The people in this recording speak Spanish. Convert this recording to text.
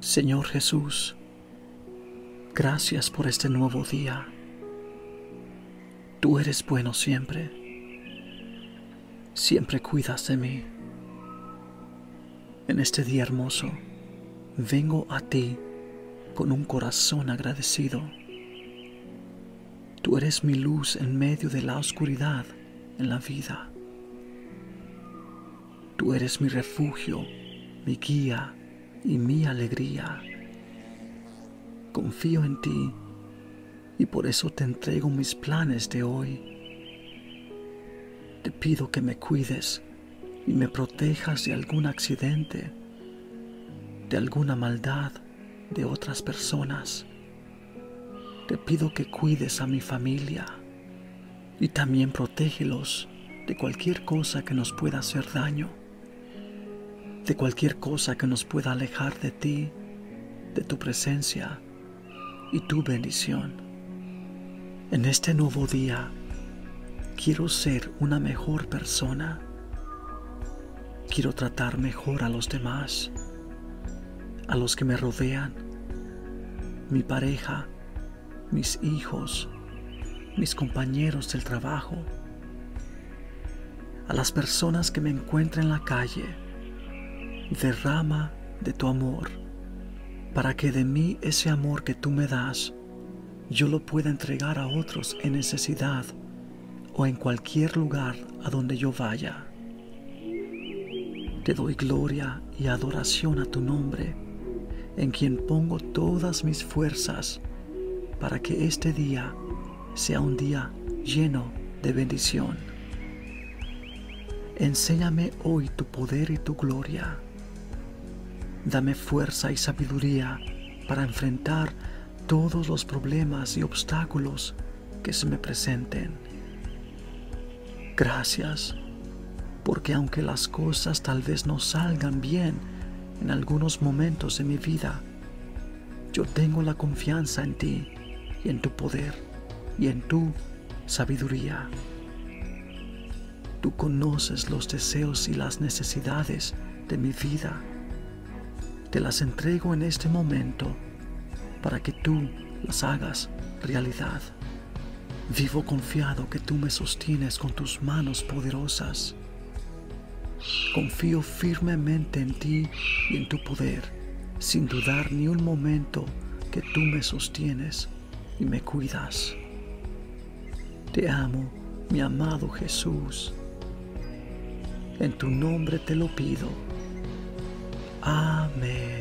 Señor Jesús, gracias por este nuevo día. Tú eres bueno siempre. Siempre cuidas de mí. En este día hermoso, vengo a ti con un corazón agradecido. Tú eres mi luz en medio de la oscuridad en la vida. Tú eres mi refugio, mi guía y mi alegría. Confío en ti y por eso te entrego mis planes de hoy. Te pido que me cuides y me protejas de algún accidente, de alguna maldad de otras personas. Te pido que cuides a mi familia y también protégelos de cualquier cosa que nos pueda hacer daño, de cualquier cosa que nos pueda alejar de ti, de tu presencia y tu bendición. En este nuevo día, quiero ser una mejor persona. Quiero tratar mejor a los demás, a los que me rodean, mi pareja, mis hijos, mis compañeros del trabajo, a las personas que me encuentren en la calle. Derrama de tu amor, para que de mí ese amor que tú me das, yo lo pueda entregar a otros en necesidad o en cualquier lugar a donde yo vaya. Te doy gloria y adoración a tu nombre, en quien pongo todas mis fuerzas para que este día sea un día lleno de bendición. Enséñame hoy tu poder y tu gloria. Dame fuerza y sabiduría para enfrentar todos los problemas y obstáculos que se me presenten. Gracias, porque aunque las cosas tal vez no salgan bien en algunos momentos de mi vida, yo tengo la confianza en ti y en tu poder y en tu sabiduría. Tú conoces los deseos y las necesidades de mi vida. Te las entrego en este momento para que tú las hagas realidad. Vivo confiado que tú me sostienes con tus manos poderosas. Confío firmemente en ti y en tu poder, sin dudar ni un momento que tú me sostienes y me cuidas. Te amo, mi amado Jesús. En tu nombre te lo pido. Amén.